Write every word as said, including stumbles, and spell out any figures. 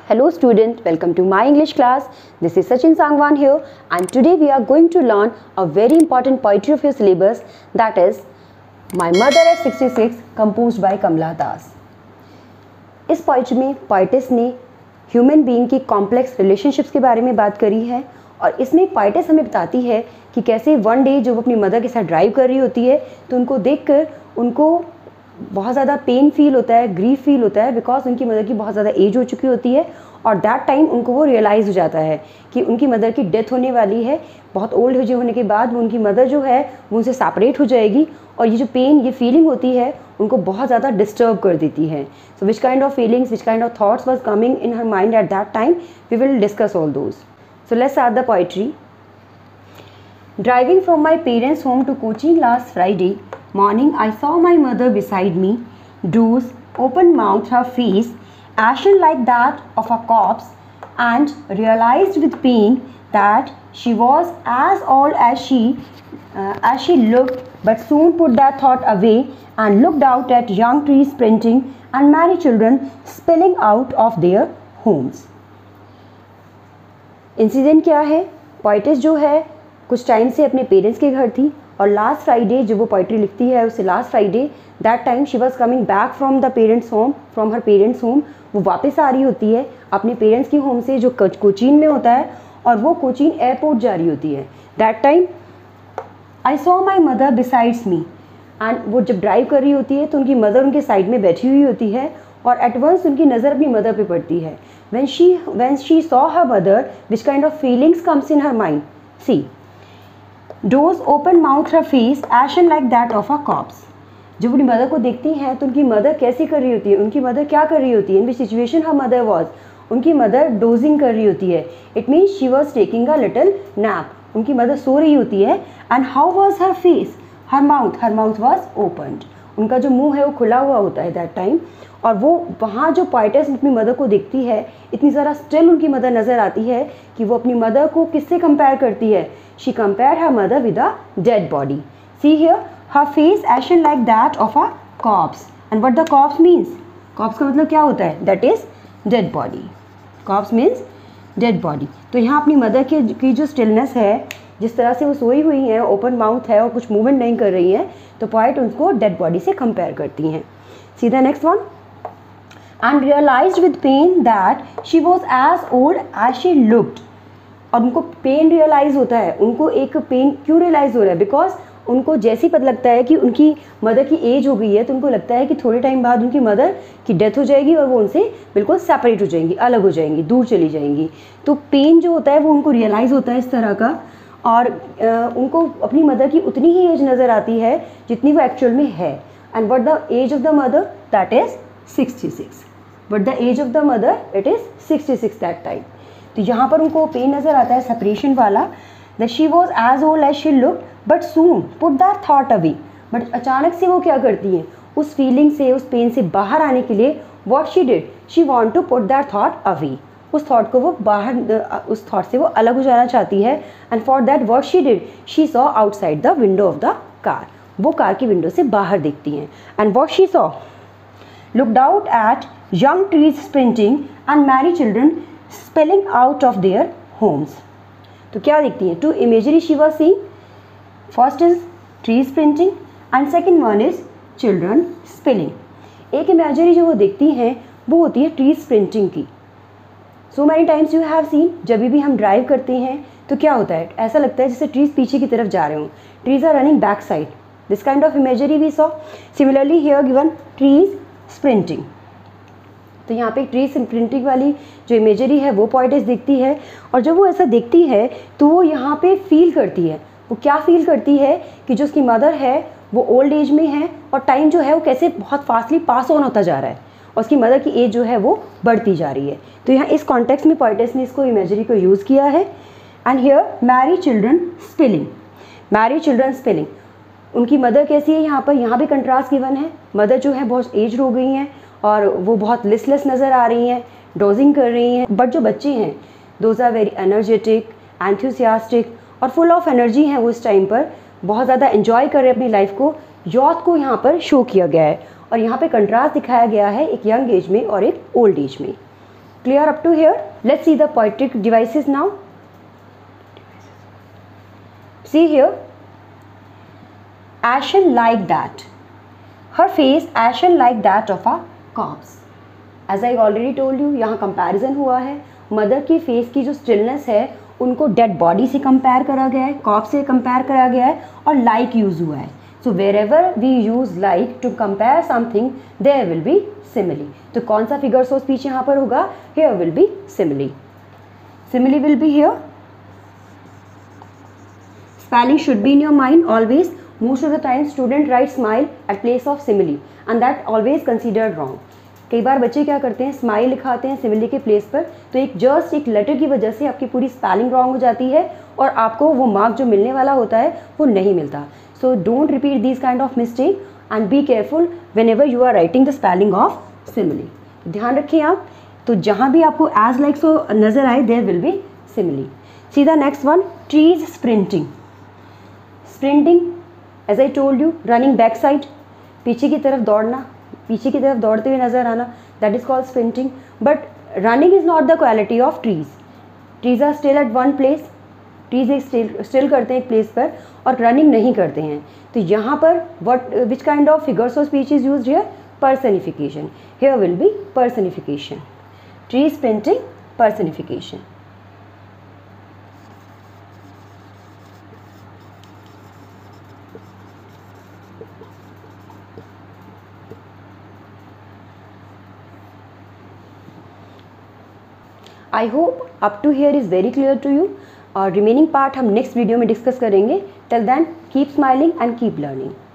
Hello student, welcome to my English class. This is Sachin Sangwan here and today we are going to learn a very important poetry of your syllabus, that is My Mother at sixty-six composed by Kamala Das. इस poetry में poetess ने human being की complex relationships के बारे में बात करी है और इसमें पोइटेस हमें बताती है कि कैसे वन डे जब वो अपनी मदर के साथ ड्राइव कर रही होती है तो उनको देखकर उनको बहुत ज़्यादा पेन फील होता है, ग्रीफ फील होता है, बिकॉज उनकी मदर की बहुत ज़्यादा एज हो चुकी होती है और दैट टाइम उनको वो रियलाइज़ हो जाता है कि उनकी मदर की डेथ होने वाली है। बहुत ओल्ड एज होने के बाद वो उनकी मदर जो है वो उनसे सेपरेट हो जाएगी और ये जो पेन, ये फीलिंग होती है उनको बहुत ज़्यादा डिस्टर्ब कर देती है। So which kind of feelings, which kind of thoughts was coming in her mind at that time, we will discuss all those. So let's start the poetry. Driving from my parents' home to Cochin last Friday morning, I saw my mother beside me, doze, open mouthed, her face ashen like that of a corpse, and realized with pain that she was as old as she uh, as she looked, but soon put that thought away and looked out at young trees sprinting and merry children spilling out of their homes. Incident क्या है? Poetess जो है कुछ time से अपने parents के घर थी और लास्ट फ्राइडे जो वो पोइट्री लिखती है उससे last Friday that time she was coming back from the parents home from her parents home. वो वापस आ रही होती है अपने पेरेंट्स की होम से जो कोचीन में होता है और वो कोचीन एयरपोर्ट जा रही होती है। That time I saw my mother besides me, and वो जब ड्राइव कर रही होती है तो उनकी मदर उनके साइड में बैठी हुई होती है और एट वंस उनकी नज़र अपनी मदर पे पड़ती है। When she when she saw her mother which kind of feelings comes in her mind. See doze open mouth, her face ashen like that of a corpse. जब अपनी मदर को देखती हैं तो उनकी मदर कैसी कर रही होती है, उनकी मदर क्या कर रही होती है, in which situation her mother was, उनकी मदर डोजिंग कर रही होती है। It means she was taking a little nap, उनकी मदर सो रही होती है। And how was her face, her mouth, her mouth was opened, उनका जो मुंह है वो खुला हुआ होता है दैट टाइम। और वो वहाँ जो पोइटेस अपनी मदर को देखती है इतनी ज़्यादा स्टिल उनकी मदर नज़र आती है कि वो अपनी मदर को किससे कंपेयर करती है? She compare her mother with a dead body. See here, her face ashen like that of a corpse. And what the corpse means? Corpse का मतलब क्या होता है? That is dead body. Corpse means dead body. तो यहाँ अपनी mother की की जो स्टिलनेस है, जिस तरह से वो सोई हुई हैं, ओपन माउथ है और कुछ मूवमेंट नहीं कर रही हैं, तो पोइट उनको डेड बॉडी से कंपेयर करती हैं। See the next one. And realized with pain that she was as old as she looked. और उनको पेन रियलाइज़ होता है, उनको एक पेन क्यों रियलाइज़ हो रहा है? बिकॉज उनको जैसे ही पता लगता है कि उनकी मदर की एज हो गई है तो उनको लगता है कि थोड़े टाइम बाद उनकी मदर की डेथ हो जाएगी और वो उनसे बिल्कुल सेपरेट हो जाएंगी, अलग हो जाएंगी, दूर चली जाएंगी। तो पेन जो होता है वो उनको रियलाइज़ होता है इस तरह का, और आ, उनको अपनी मदर की उतनी ही एज नज़र आती है जितनी वो एक्चुअल में है। And what the age of the mother? That is sixty six. But the age of the mother it is sixty six that time. तो यहाँ पर उनको पेन नज़र आता है सेपरेशन वाला। The she was age old age she look but soon put that thought away. But अचानक से वो क्या करती हैं? उस फीलिंग से, उस पेन से बाहर आने के लिए what she did, she want to put that thought away. उस थॉट को वो बाहर, उस थॉट से वो अलग हो जाना चाहती है। And for that what she did, she saw outside the window of the car. वो कार की विंडो से बाहर देखती हैं। And what she saw, looked out at young trees sprinting and merry children spilling out of their homes. तो क्या देखती हैं? Two imagery she was seeing. First is tree sprinting and second one is children spilling. एक imagery जो वो देखती हैं वो होती है tree sprinting की। So many times you have seen, जब भी हम ड्राइव करते हैं तो क्या होता है? ऐसा लगता है जैसे ट्रीज पीछे की तरफ जा रहे हों। Trees are running back side. This kind of imagery we saw. Similarly here given trees sprinting. तो यहाँ पे ट्री स्प्रिंटिंग वाली जो इमेजरी है वो पोइटेस देखती है और जब वो ऐसा देखती है तो वो यहाँ पे फील करती है। वो क्या फील करती है कि जो उसकी मदर है वो ओल्ड एज में है और टाइम जो है वो कैसे बहुत फास्टली पास ऑन होता जा रहा है और उसकी मदर की एज जो है वो बढ़ती जा रही है। तो यहाँ इस कॉन्टेक्स्ट में पोइटेस ने इसको इमेजरी को यूज़ किया है। And here merry children spilling, merry children spilling. उनकी मदर कैसी है? यहाँ पर यहाँ भी कंट्रास्ट गिवन है। मदर जो है बहुत एज हो गई हैं और वो बहुत लिस्टलेस नज़र आ रही हैं, डोजिंग कर रही हैं। बट जो बच्चे हैं those are very energetic, enthusiastic और फुल ऑफ एनर्जी हैं। वो इस टाइम पर बहुत ज़्यादा एंजॉय कर रहे हैं अपनी लाइफ को। यॉथ को यहाँ पर शो किया गया है और यहाँ पे कंट्रास्ट दिखाया गया है एक यंग एज में और एक ओल्ड एज में। Clear up to here? Let's see the poetic devices now. See here, ashen like that. Her face ashen like that of a corpse. As I already told you, यहाँ comparison हुआ है. Mother की face की जो stillness है उनको dead body से compare करा गया है, कॉप से कंपेयर करा गया है और लाइक यूज़ हुआ है. So wherever we use like to compare something there will be simile. तो कौन सा फिगर्स ऑफ स्पीच यहाँ पर होगा? Here will be simile. Simile will be here. Spelling should be in your mind always. Most of the time student write smile at place of simile and that always considered wrong. कई बार बच्चे क्या करते हैं, smile लिखाते हैं simile के place पर, तो एक जस्ट एक लेटर की वजह से आपकी पूरी स्पेलिंग रॉन्ग हो जाती है और आपको वो मार्क जो मिलने वाला होता है वो नहीं मिलता. So don't repeat this kind of mistake and be careful whenever you are writing the spelling of simile. ध्यान रखिए आप. तो जहाँ भी आपको एज लाइक सो नज़र आए there will be simile. See the next one, trees sprinting. Sprinting as I told you, running back side, पीछे की तरफ दौड़ना, पीछे की तरफ दौड़ते हुए नजर आना, that is called sprinting. But running is not the quality of trees. Trees are still at one place. Trees एक स्टिल स्टिल करते हैं एक प्लेस पर और रनिंग नहीं करते हैं. तो यहाँ पर what which kind of figures of speech is used here? Personification. Here will be personification. Tree sprinting, personification. I hope up to here is very clear to you. और रिमेनिंग पार्ट हम next video में discuss करेंगे. Till then keep smiling and keep learning.